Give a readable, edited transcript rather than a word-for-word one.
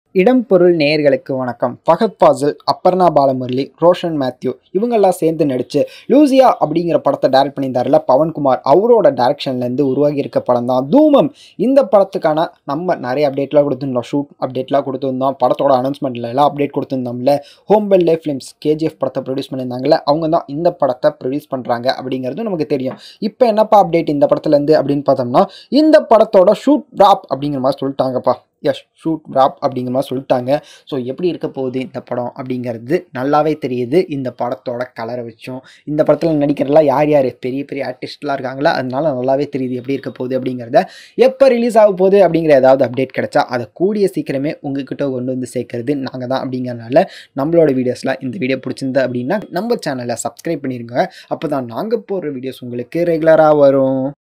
இடம் பொருள் நேயர்களுக்கு வணக்கம். ஃபஹத் ஃபாசில், அபர்ணா பாலமுரளி, ரோஷன் மேத்யூ இவங்கெல்லாம் சேர்ந்து நடிச்சு லூசியா அப்படிங்கிற படத்தை டைரக்ட் பண்ணியிருந்தாருல பவன்குமார். அவரோட டைரக்ஷன்லேருந்து உருவாகி இருக்க படம் தான் தூமம். இந்த படத்துக்கான நம்ம நிறைய அப்டேட்லாம் கொடுத்துருந்தோம். ஷூட் அப்டேட்லாம் கொடுத்துருந்தோம். படத்தோட அனௌன்ஸ்மெண்ட்ல எல்லாம் அப்டேட் கொடுத்துருந்தோம்ல. ஹோம்பல்லே ஃபிலிம்ஸ் கேஜிஎஃப் படத்தை ப்ரொடியூஸ் பண்ணியிருந்தாங்கல்ல, அவங்க தான் இந்த படத்தை ப்ரொடியூஸ் பண்ணுறாங்க அப்படிங்கிறது நமக்கு தெரியும். இப்போ என்னப்பா அப்டேட் இந்த படத்துலேருந்து அப்படின்னு பார்த்தோம்னா, இந்த படத்தோட ஷூட் ராப் அப்படிங்கிற மாதிரி சொல்லிட்டாங்கப்பா. எஸ், ஷூட் ராப் அப்படிங்கிற மாதிரி சொல்லிட்டாங்க. ஸோ எப்படி இருக்க போகுது இந்த படம் அப்படிங்கிறது நல்லாவே தெரியுது இந்த படத்தோட கலரை வச்சும். இந்த படத்தில் நடிக்கிறலாம் யார் யார் பெரிய பெரிய ஆர்டிஸ்ட்லாம் இருக்காங்களா, அதனால நல்லாவே தெரியுது எப்படி இருக்க போகுது அப்படிங்கிறத. எப்போ ரிலீஸ் ஆக போகுது அப்படிங்கிற ஏதாவது அப்டேட் கிடைச்சா அதை கூடிய சீக்கிரமே உங்ககிட்ட கொண்டு வந்து சேர்க்கறது நாங்கள் தான். அப்படிங்கிறனால நம்மளோட வீடியோஸ்லாம் இந்த வீடியோ பிடிச்சிருந்தா அப்படின்னா நம்ம சேனலை சப்ஸ்கிரைப் பண்ணிடுங்க. அப்போ தான் நாங்கள் போடுற வீடியோஸ் உங்களுக்கு ரெகுலராக வரும்.